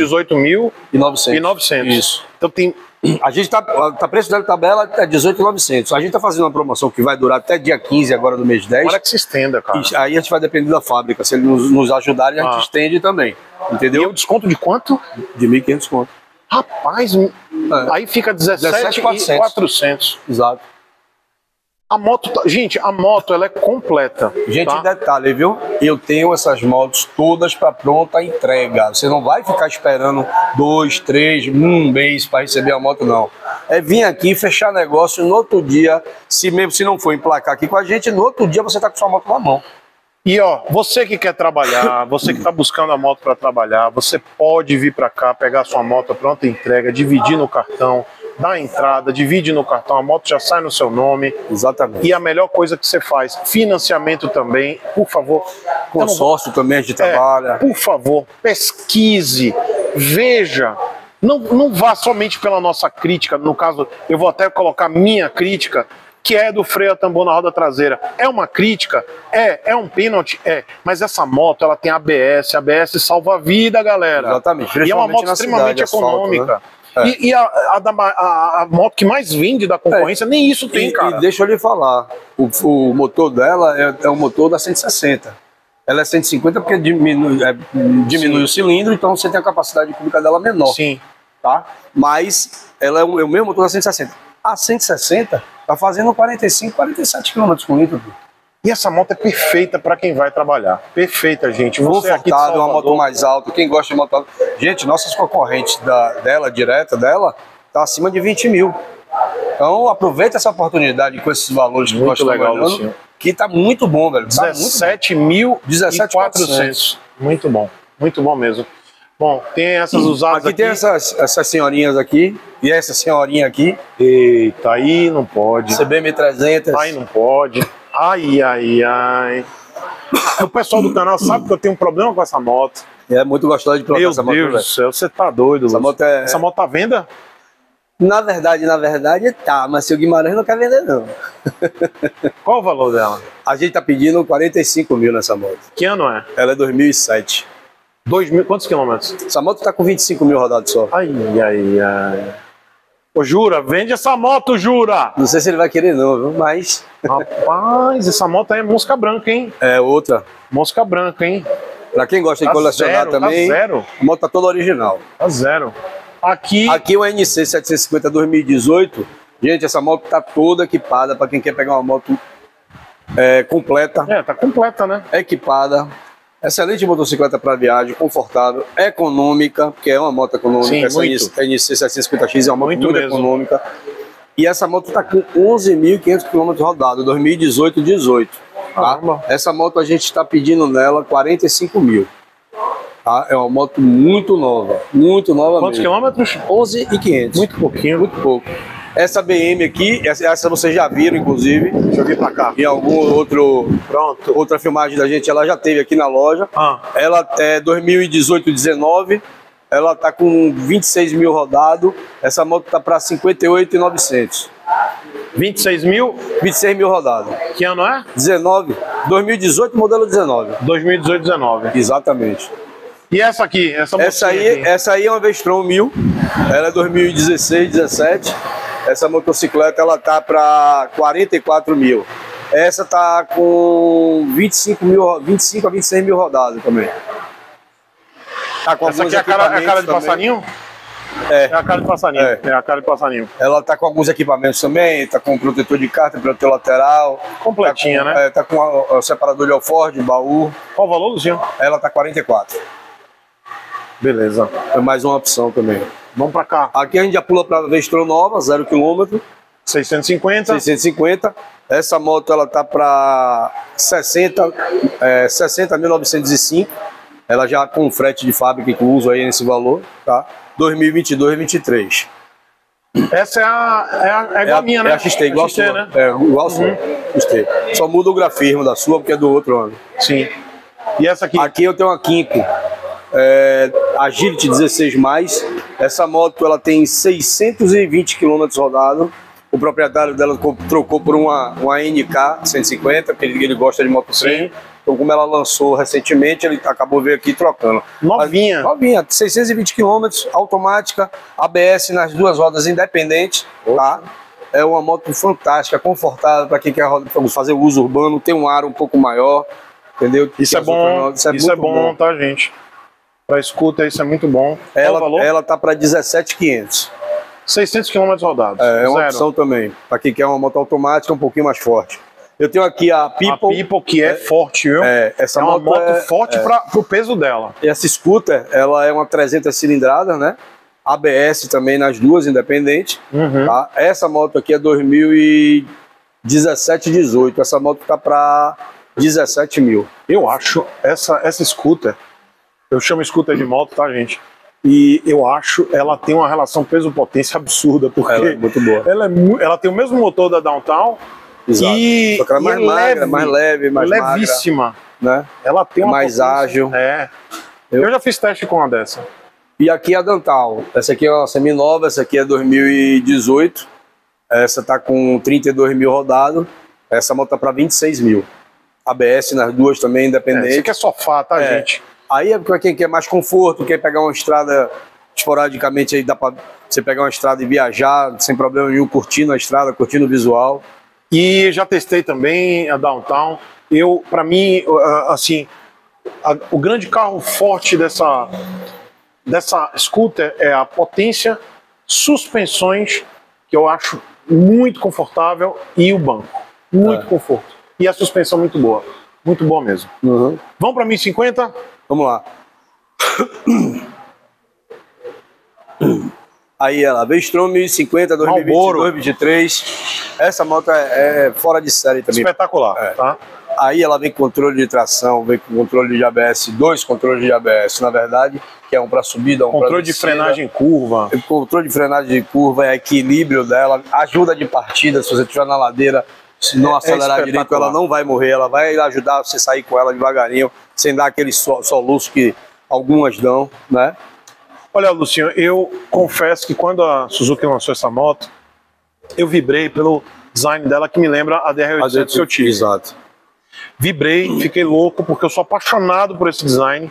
18.900. Isso. Então tem... A gente tá preço da tabela é 18.900. A gente tá fazendo uma promoção que vai durar até dia 15 agora do mês 10. Olha que se estenda, cara. E aí a gente vai depender da fábrica. Se eles nos ajudarem, a gente estende também. Entendeu? E o desconto de quanto? De 1.500 conto. Rapaz, aí fica 17.400. Exato. A moto, gente, a moto ela é completa. Gente, tá? detalhe, viu? Eu tenho essas motos todas para pronta entrega. Você não vai ficar esperando 2, 3, um mês para receber a moto, não. É vir aqui, fechar negócio, no outro dia, mesmo se não for emplacar aqui com a gente, no outro dia você tá com sua moto na mão. E ó, você que quer trabalhar, você que está buscando a moto para trabalhar, você pode vir para cá, pegar sua moto pronta entrega, dividir no cartão, dá a entrada, divide no cartão, a moto já sai no seu nome. Exatamente. E a melhor coisa que você faz, financiamento também, por favor. Consórcio também a gente trabalha. Por favor, pesquise, veja. Não vá somente pela nossa crítica, no caso, eu vou até colocar minha crítica, que é do freio a tambor na roda traseira. É uma crítica? É um pênalti? Mas essa moto, ela tem ABS salva a vida, galera. Exatamente. E é uma moto extremamente econômica. Né? E a moto que mais vende da concorrência, nem isso tem, cara. E deixa eu lhe falar, o motor dela é um motor da 160. Ela é 150 porque diminui o cilindro, então você tem a capacidade cúbica dela menor. Sim. Tá? Mas ela é o mesmo motor da 160. A 160 tá fazendo 45, 47 km com litro. E essa moto é perfeita para quem vai trabalhar. Perfeita, gente. Você aqui de Confortável, uma Salvador, moto mais alta. Quem gosta de moto alta. Gente, nossas concorrentes direta dela, tá acima de 20 mil. Então aproveita essa oportunidade com esses valores que nós estamos olhando, que tá muito bom, velho. 17.400. Muito bom mesmo. Bom, tem essas usadas aqui. Aqui tem essas senhorinhas aqui e essa senhorinha aqui. Eita, aí não pode. CBM 300. Aí não pode. Ai. O pessoal do canal sabe que eu tenho um problema com essa moto. É muito gostoso de pilotar essa moto. Meu Deus do céu, você tá doido. Essa moto essa moto tá à venda? Na verdade tá, mas se o Guimarães não quer vender não. Qual o valor dela? A gente tá pedindo 45 mil nessa moto. Que ano é? Ela é 2007. 2.000, quantos quilômetros? Essa moto tá com 25 mil rodados só. Ai. Ô, Jura, vende essa moto, Jura! Não sei se ele vai querer não, viu? Mas... Rapaz, essa moto aí é mosca branca, hein? É outra. Mosca branca, hein? Pra quem gosta de colecionar também, tá zero. A moto tá toda original. Tá zero. Aqui o NC 750 2018. Gente, essa moto tá toda equipada pra quem quer pegar uma moto completa. tá completa, né? Equipada. Excelente motocicleta para viagem, confortável, econômica, porque é uma moto econômica. Sim, essa NC 750X é uma moto muito econômica. E essa moto está com 11.500 km rodados, 2018-18. Tá? Essa moto a gente está pedindo nela 45 mil. Tá? É uma moto muito nova Quantos mesmo. quilômetros? 11.500. Muito pouquinho. Muito pouco. Essa BM aqui, essa vocês já viram, inclusive. Deixa eu vir pra cá. Em algum outra filmagem da gente, ela já teve aqui na loja. Ela é 2018-19. Ela tá com 26 mil rodado. Essa moto tá para 58.900. 26 mil? 26 mil rodado. Que ano é? 19. 2018, modelo 19. 2018-19. Exatamente. E essa aqui? Essa aí é uma Vestron 1000. Ela é 2016-17. Essa motocicleta ela tá para 44 mil. Essa tá com 25 a 26 mil rodadas também. Tá com essa aqui é a cara de passarinho? É a cara de passarinho. É a cara de passarinho. Ela tá com alguns equipamentos também, tá com protetor de cárter, protetor lateral. Completinha, tá né? Tá com o separador de alforje, baú. Qual o valor, Luciano? Ela tá 44. Beleza. É mais uma opção também. Vamos pra cá. Aqui a gente já pula pra Vestron nova, 0 km. 650. 650. Essa moto ela tá para 60.905. Ela já com frete de fábrica incluso aí nesse valor, tá? 2022-23. Essa é igual a minha, né? É a XT, igual a sua, né? É igual a sua. XT. Só muda o grafismo da sua porque é do outro ano. Sim. E essa aqui? Aqui eu tenho uma Kinko. Agility 16+. Essa moto ela tem 620 km rodado. O proprietário dela trocou por uma NK 150, porque ele gosta de motocicleta. Então, como ela lançou recentemente, ele acabou veio aqui trocando. Novinha. Novinha, 620 km, automática, ABS nas duas rodas independentes, tá? É uma moto fantástica, confortável para quem quer fazer uso urbano, tem um aro um pouco maior, entendeu? Isso é bom, isso é bom, tá, gente? Para escuta, isso é muito bom. Ela tá para 17.500. 600 km rodados. É uma opção também, para quem quer uma moto automática um pouquinho mais forte. Eu tenho aqui a People. A People, que é forte, viu? Essa é uma moto forte pro peso dela. Essa scooter, ela é uma 300 cilindradas, né? ABS também nas duas, independente. Tá? Essa moto aqui é 2017-18. Essa moto tá para 17 mil. Eu acho essa scooter, eu chamo scooter de moto, tá, gente? E eu acho ela tem uma relação peso-potência absurda, porque ela é muito boa. Ela tem o mesmo motor da Downtown. Exato. Só que ela é mais magra, mais leve, mais levíssima, magra, né? Ela tem uma mais ágil. Eu já fiz teste com uma dessa. E aqui é a Downtown. Essa aqui é uma semi-nova, essa aqui é 2018. Essa tá com 32 mil rodado. Essa moto tá para 26 mil. ABS nas duas também, independente. Isso aqui é sofá, tá, gente? Aí é para quem quer mais conforto, quer pegar uma estrada esporadicamente, aí dá para você pegar uma estrada e viajar sem problema nenhum, curtindo a estrada, curtindo o visual. E já testei também a Downtown. Para mim, assim, o grande carro forte dessa scooter é a potência, suspensões, que eu acho muito confortável, e o banco. Muito conforto. e a suspensão muito boa. Muito boa mesmo. Uhum. Vamos para 1050? Vamos lá. Aí ela, V-Strom 1050, 2022, 2023. Essa moto é fora de série também. Espetacular, tá? Aí ela vem com controle de tração, vem com controle de ABS, 2 controles de ABS, na verdade, que é um para subida, um para controle de frenagem em curva. Controle de frenagem de curva, é equilíbrio dela, ajuda de partida, se você estiver na ladeira, se não acelerar direito, ela não vai morrer, ela vai ajudar você a sair com ela devagarinho, sem dar aquele soluço que algumas dão, né? Olha, Luciano, eu confesso que quando a Suzuki lançou essa moto, eu vibrei pelo design dela, que me lembra a DR800 que eu tive. Exato. Vibrei, fiquei louco, porque eu sou apaixonado por esse design.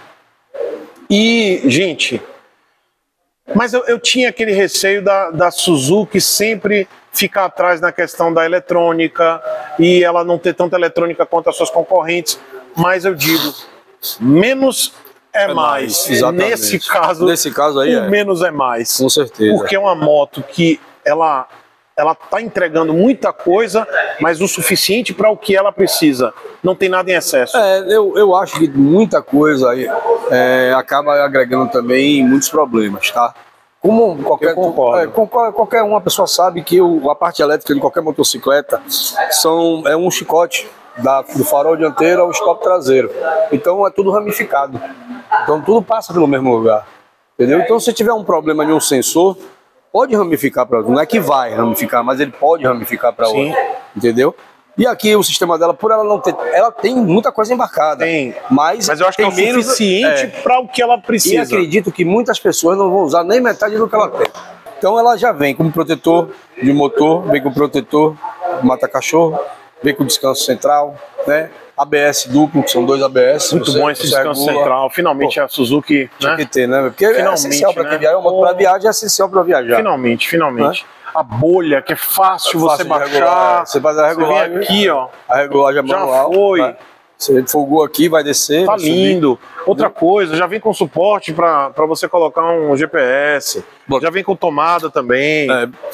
E, gente, mas eu tinha aquele receio da Suzuki sempre ficar atrás na questão da eletrônica e ela não ter tanta eletrônica quanto as suas concorrentes. Mas eu digo, menos é mais. Exatamente. Nesse caso aí, o menos é mais. Com certeza. Porque é uma moto que ela tá entregando muita coisa, mas o suficiente para o que ela precisa. Não tem nada em excesso. Eu acho que muita coisa aí acaba agregando também muitos problemas, tá? Como qualquer uma pessoa sabe que a parte elétrica de qualquer motocicleta é um chicote do farol dianteiro ao stop traseiro. Então é tudo ramificado. Então tudo passa pelo mesmo lugar. Entendeu? Então se tiver um problema de um sensor, pode ramificar para outro. Não é que vai ramificar, mas ele pode ramificar para outro. Entendeu? E aqui o sistema dela, por ela não ter. Ela tem muita coisa embarcada. Tem. Mas eu acho que é o suficiente para o que ela precisa. E acredito que muitas pessoas não vão usar nem metade do que ela tem. Então ela já vem com protetor de motor, vem com protetor mata-cachorro, vem com descanso central, né? ABS duplo, que são 2 ABS. Muito bom esse descanso central. Finalmente a Suzuki, tinha que ter, né? Porque finalmente, é essencial para quem viaja, uma moto para viagem é essencial para viajar. Finalmente. Né? A bolha, que é fácil você baixar. Você faz a regulagem. Você vem aqui, ó. A regulagem é manual. Já foi. Né? Você folgou aqui, vai descer. Tá lindo. Outra coisa, já vem com suporte para você colocar um GPS. Já vem com tomada também.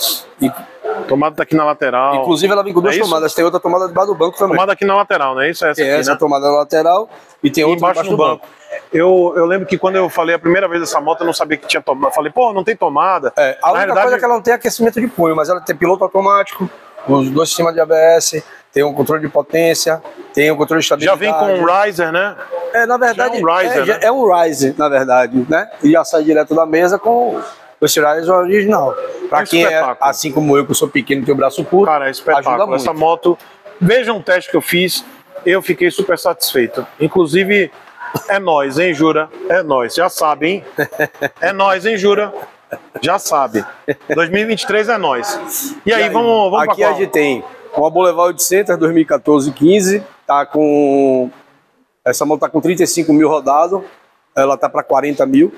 Tomada tá aqui na lateral. Inclusive ela vem com 2 tomadas, tem outra tomada debaixo do banco também. Tomada aqui na lateral, não é isso? Tem essa tomada na lateral e tem outra embaixo do banco. Eu lembro que quando eu falei a primeira vez dessa moto, eu não sabia que tinha tomada. Eu falei, pô, não tem tomada. A única coisa é que ela não tem aquecimento de punho, mas ela tem piloto automático, os 2 sistemas de ABS, tem um controle de potência, tem um controle de estabilidade. Já vem com um riser, né? Na verdade, né? é um riser, na verdade, né? E já sai direto da mesa com o riser original. Pra quem é assim como eu, que eu sou pequeno e tenho o braço curto, cara, é espetáculo. Essa moto, veja um teste que eu fiz, eu fiquei super satisfeito. Inclusive, é nóis, hein, Jura? É nóis, já sabe, hein? É nóis, hein, Jura? Já sabe. 2023 é nóis. E aí, vamos pra aqui a gente tem uma Boulevard 800 2014-15, tá com... Essa moto tá com 35 mil rodado, ela tá para 40 mil.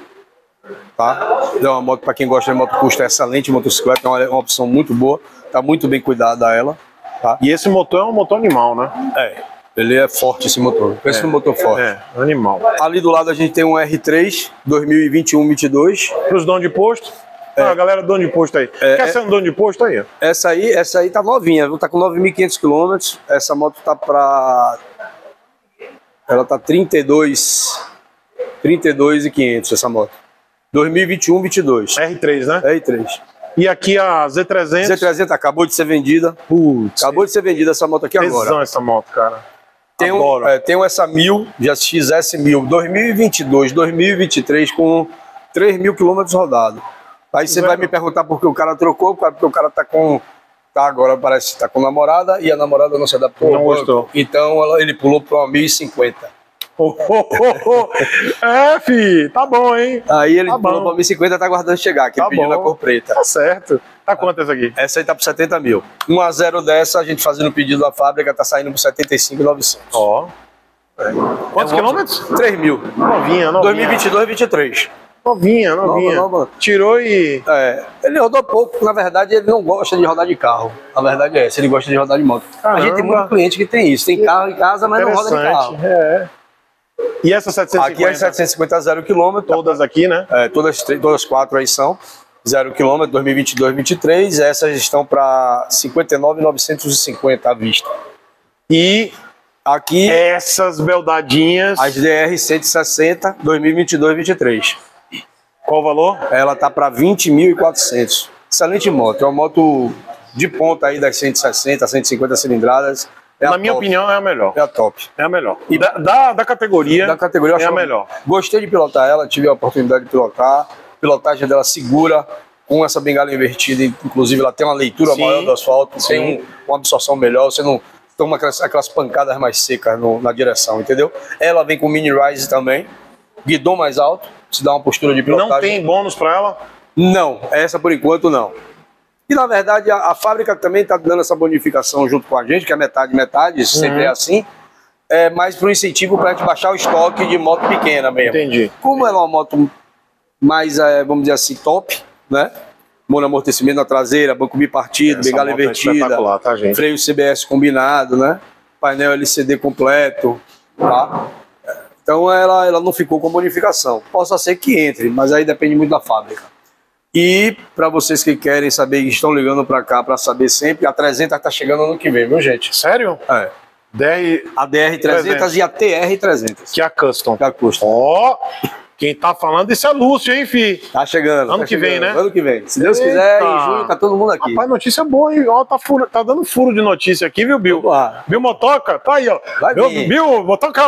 Tá? É uma moto para quem gosta de moto custa excelente, motocicleta é uma opção muito boa, tá muito bem cuidada ela, tá? E esse motor é um motor animal, né? Ele é forte, esse motor. Pensa no motor forte. Animal. Ali do lado a gente tem um R3 2021-22. Pros donos de posto? A galera do dono de posto aí. Quer ser um dono de posto aí? Essa aí tá novinha, viu? Tá com 9.500 km. Essa moto tá pra... Ela tá 32.500 essa moto. 2021-22. R3, né? R3. E aqui a Z300? Z300 acabou de ser vendida. Acabou de ser vendida essa moto aqui agora. Essa moto, cara. Tem essa 1000, já XS1000, 2022, 2023, com 3.000 km rodados. Aí você vai me perguntar por que o cara trocou, porque o cara tá com... agora parece que tá com namorada e a namorada não se adaptou. Não gostou. Então ele pulou para uma 1050. Fi, tá bom, hein? Aí ele pulou pra 1050 e tá aguardando chegar, que ele pediu na cor preta. Tá certo. Tá quanto essa aqui? Essa aí tá por 70 mil. 1 a 0 dessa, a gente fazendo o pedido da fábrica, tá saindo por 75.900. Quantos quilômetros? 3 mil. Novinha. 2022 e 2023. Novinha. Nova. Tirou e... ele rodou pouco, na verdade ele não gosta de rodar de carro. A verdade é essa, ele gosta de rodar de moto. Caramba. A gente tem muito cliente que tem isso, tem carro em casa, mas não roda de carro. E essa 750? Aqui é 750 a 0 km. Todas aqui, né? Todas 4 aí são 0 km, 2022, 2023. Essas estão para 59.950 à vista. E Aqui, Essas beldadinhas. as DR 160, 2022-23. Qual o valor? Ela tá para 20.400. Excelente moto. É uma moto de ponta aí das 160, 150 cilindradas. É Na a minha top. opinião, é a melhor. É a top. É a melhor. E da categoria, Da categoria, eu é acho a melhor. Gostei de pilotar ela, tive a oportunidade de pilotar. Pilotagem dela segura, com essa bengala invertida, inclusive ela tem uma leitura Sim, maior do asfalto, sim. tem uma absorção melhor, você não toma aquelas pancadas mais secas na direção, entendeu? Ela vem com mini rise também, guidão mais alto, se dá uma postura de pilotagem. Não tem bônus pra ela? Não, essa por enquanto não. E na verdade a fábrica também está dando essa bonificação junto com a gente, que é metade, sempre é assim. É mais para o incentivo para a gente baixar o estoque de moto pequena mesmo. Entendi. Como ela é uma moto mais, vamos dizer assim, top, né? Monoamortecimento na traseira, banco bipartido, Essa bengala moto é invertida, espetacular, tá, gente? freio CBS combinado, né? Painel LCD completo, tá? Então ela não ficou com bonificação. Possa ser que entre, mas aí depende muito da fábrica. E para vocês que querem saber, que estão ligando para cá para saber sempre, a 300 está chegando ano que vem, viu, gente? Sério? É. A DR300 e a TR300. Que é a Custom. Que é a Custom. Ó, quem tá falando isso é Lúcio, hein, fi? Tá chegando. Ano que vem, né? Ano que vem. Se Deus quiser, em junho tá todo mundo aqui. Rapaz, notícia boa, hein? Ó, tá dando furo de notícia aqui, viu, Bill? Vamos lá. Bill Motoca? Tá aí, ó. Vai vir. Bill, Motoca.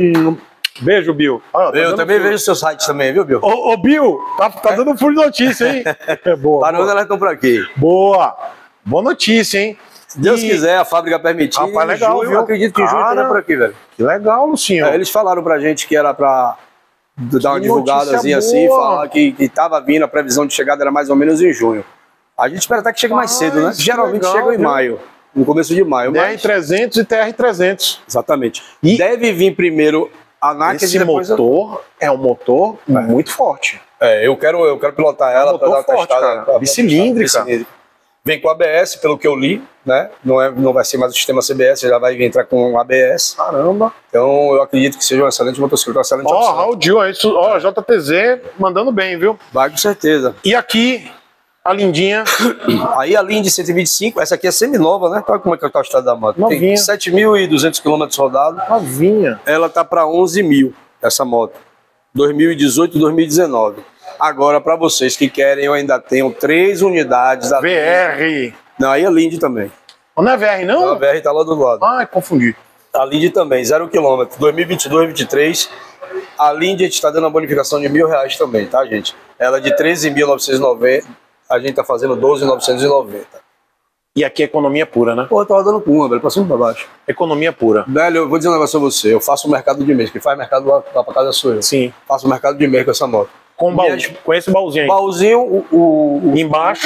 Beijo, Bill. Ó, tá Eu dando também furo. vejo o seu site também, viu, Bill? Ô, Bill, tá dando furo de notícia, hein? É boa. Parando, elas estão por aqui. Boa. Boa notícia, hein? Se Deus E- quiser, a fábrica permitir. Rapaz, legal, em junho, viu? eu acredito que em junho Cara, esteja por aqui, velho. Que legal, Lucinho. Eles falaram pra gente que era pra dar uma Que divulgadazinha notícia assim, boa. falar que tava vindo, a previsão de chegada era mais ou menos em junho. A gente espera até que chegue mais cedo, né? que Geralmente legal, chega em viu? maio, no começo de maio. Mas... DR300 e TR300. Exatamente. E- Deve vir primeiro a Naked Esse e depois motor é um motor muito forte. eu quero pilotar ela para motor dar uma forte, testada. cara. Bicilíndrica. Vem com ABS, pelo que eu li, né? Não vai ser mais o sistema CBS, já vai entrar com ABS. Caramba. então eu acredito que seja um excelente motocicleta, uma excelente Ó, opção. Raul Gil, isso, ó, JTZ mandando bem, viu? Vai com certeza. E aqui, a lindinha, Aí a Lindy 125, essa aqui é semi-nova, né? Olha como é que tá o estado da moto. Novinha. Tem 7.200 km rodados. novinha. Ela tá para 11 mil, essa moto. 2018 e 2019. Agora, para vocês que querem, eu ainda tenho 3 unidades da VR. Não, aí a Lindy também. Não é VR, A não? VR tá lá do lado. Ai, confundi. A Lindy também, 0 km. 2022, 2023. A Lindy a gente está dando uma bonificação de R$1.000 também, tá, gente? Ela é de 13.990, a gente tá fazendo 12.990. E aqui é economia pura, né? Pô, tá rodando com uma, velho, pra cima e pra baixo. Economia pura. Velho, eu vou dizer um negócio pra você. Eu faço o mercado de mês. Quem faz mercado lá pra casa sou eu. Sim. Faço o mercado de mês com essa moto. Com baú. Minhas- Com esse baúzinho aí. Baúzinho, Embaixo.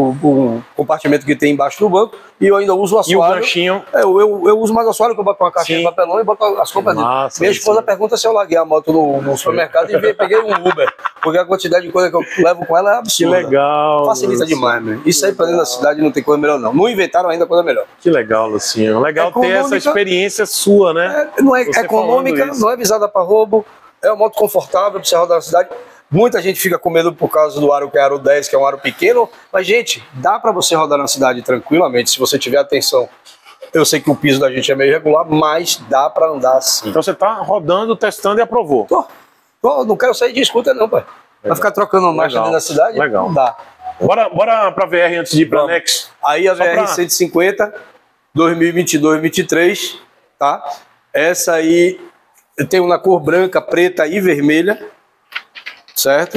o compartimento que tem embaixo do banco. E eu ainda uso o E o assoalho. ganchinho. Eu uso mais assoalho, que eu boto uma caixinha Sim. de papelão e boto as compras dentro. Massa, Minha isso. esposa pergunta se eu larguei a moto no supermercado e peguei um Uber. Porque a quantidade de coisa que eu levo com ela é Que absurda. legal. Facilita Lucinho. demais, meu. Isso aí pra dentro da cidade não tem coisa melhor, não. Não inventaram ainda coisa melhor. Que legal, Lucinho. Legal ter Econômica. essa experiência sua, né? Não é Você econômica, falando isso. não é visada para roubo, é uma moto confortável para você rodar na cidade. Muita gente fica com medo por causa do aro que é aro 10, que é um aro pequeno, mas, gente, dá para você rodar na cidade tranquilamente, se você tiver atenção. Eu sei que o piso da gente é meio irregular, mas dá para andar assim. Então você tá rodando, testando e aprovou. Não quero sair de escuta, não, pai. Vai ficar trocando marcha Legal. dentro da cidade? Legal. Não dá. Bora pra VR antes de ir pra Vamos. Nex. Aí a Só pra- VR 150, 2022, 2023, tá? Essa aí eu tenho na cor branca, preta e vermelha, certo?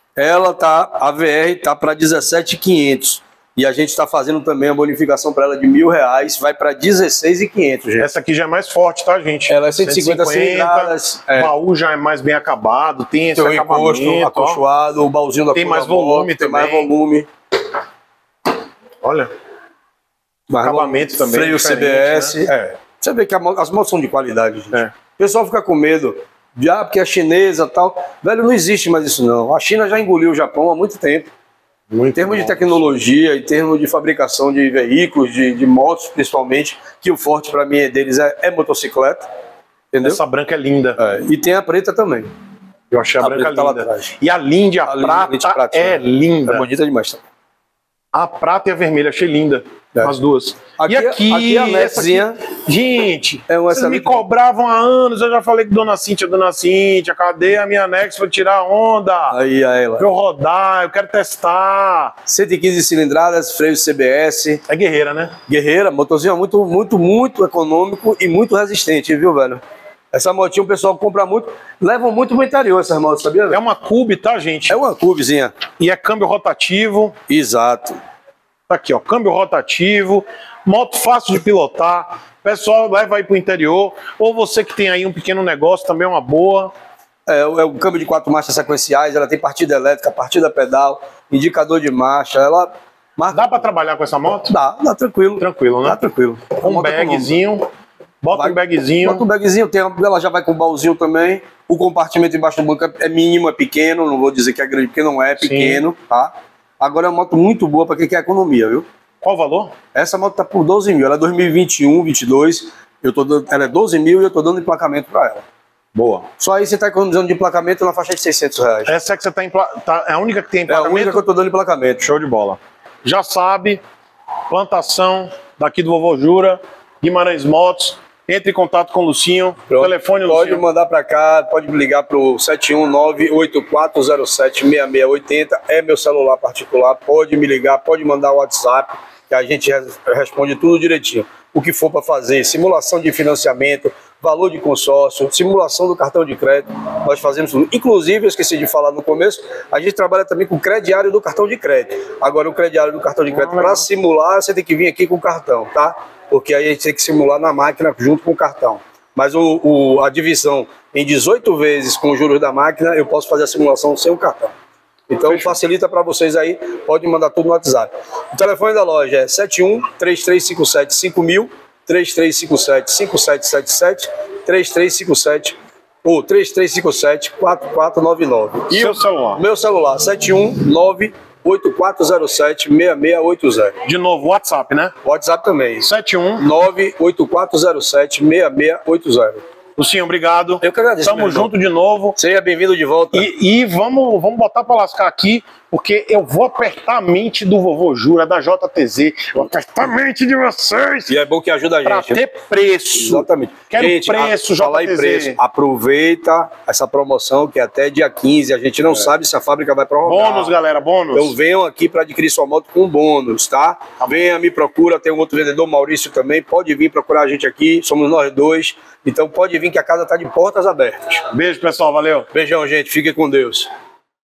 A VR tá para 17.500 e a gente está fazendo também a bonificação para ela de R$1.000, vai para 16.500, gente. Essa aqui já é mais forte, tá, gente? Ela é 150 cilindradas, O baú já é mais bem acabado, tem esse Tem o encosto, acabamento. ó. acolchoado, o baúzinho da Tem cor mais da moto, volume tem também. mais volume. Olha, mais acabamento volume, também. freio diferente, CBS. né? Você vê que as motos são de qualidade, gente. É. O pessoal fica com medo de, porque é chinesa e tal. Velho, não existe mais isso não. A China já engoliu o Japão há muito tempo. Em termos de tecnologia, em termos de fabricação de veículos, de motos principalmente, que o forte para mim deles é motocicleta. Entendeu? Essa branca é linda. E tem a preta também. Eu achei a branca preta tá lá linda. atrás. E a Lindy, a A Lindy prata, prata, é né? linda. É bonita demais também. A prata e a vermelha, achei linda. As duas. Aqui, e aqui a Nexinha. Gente, É um vocês me excelente... cobravam há anos, eu já falei com Dona Cíntia, cadê a minha Nex pra tirar a onda? Aí, a ela. Pra eu rodar, eu quero testar. 115 cilindradas, freios CBS. É guerreira, né? Guerreira, motorzinho muito econômico e muito resistente, viu, velho? Essa motinha o pessoal compra muito, levam muito pro interior essas motos, sabia? É uma Cube, tá, gente? É uma Cubezinha. E é câmbio rotativo. Exato. Tá aqui, ó, câmbio rotativo, moto fácil de pilotar. Pessoal, leva aí pro interior. Ou você que tem aí um pequeno negócio, também é uma boa. É o câmbio de 4 marchas sequenciais, ela tem partida elétrica, partida pedal, indicador de marcha, ela... Dá pra trabalhar com essa moto? Dá tranquilo. Tranquilo, né? Dá tranquilo. Um bagzinho. Bota um bagzinho. Bota um bagzinho, ela já vai com um baúzinho também. O compartimento embaixo do banco é mínimo, é pequeno, não vou dizer que é grande, porque não é pequeno, tá? Agora é uma moto muito boa para quem quer economia, viu? Qual o valor? Essa moto tá por 12 mil, ela é 2021, 22, ela é 12 mil e eu tô dando emplacamento para ela. Boa. Só aí você tá economizando de emplacamento na faixa de 600 reais. Essa é que você é a única que tem É a emplacamento? única que eu tô dando emplacamento. Show de bola. Já sabe, plantação daqui do Vovô Jura, Guimarães Motos. Entre em contato com o Lucinho. Pronto. Telefone, Pode Lucinho. mandar para cá, pode ligar pro 719-8407-6680. É meu celular particular. Pode me ligar, pode mandar o WhatsApp, que a gente responde tudo direitinho. O que for para fazer, simulação de financiamento, valor de consórcio, simulação do cartão de crédito, nós fazemos tudo. Inclusive, eu esqueci de falar no começo, a gente trabalha também com o crediário do cartão de crédito. Agora, o crediário do cartão de crédito, para simular, você tem que vir aqui com o cartão, tá? Porque aí a gente tem que simular na máquina junto com o cartão. Mas a divisão em 18 vezes com os juros da máquina, eu posso fazer a simulação sem o cartão. Então facilita para vocês aí, pode mandar tudo no WhatsApp. O telefone da loja é 71-3357-5000, 3357-5777, 3357 ou 3357-4499. E seu celular? Meu celular, 719-8407-6680. De novo, WhatsApp, né? WhatsApp também. 71-98407-6680. Lucinho, obrigado. Eu que agradeço. Tamo junto de novo. Seja bem-vindo de volta. E vamos botar pra lascar aqui, porque eu vou apertar a mente do Vovô Jura, da JTZ. Vou apertar a mente de vocês. E é bom que ajuda a gente. Pra ter preço. Exatamente. Quero gente, preço, falar em JTZ. preço. Aproveita essa promoção que é até dia 15. A gente não sabe se a fábrica vai prorrogar. Bônus, galera, bônus. Então venham aqui para adquirir sua moto com bônus, tá? Venha, me procura. Tem um outro vendedor, Maurício, também. Pode vir procurar a gente aqui. Somos nós dois. Então pode vir que a casa tá de portas abertas. Beijo, pessoal. Valeu. Beijão, gente. Fiquem com Deus.